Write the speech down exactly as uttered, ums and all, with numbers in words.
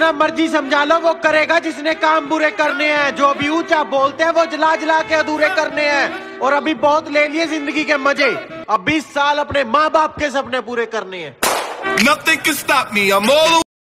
जितना मर्जी समझा लो, वो करेगा जिसने काम बुरे करने हैं। जो भी ऊंचा बोलते हैं वो जला जला के अधूरे करने हैं। और अभी बहुत ले लिए जिंदगी के मजे, अब बीस साल अपने माँ बाप के सपने पूरे करने हैं। Nothing can stop me, I'm all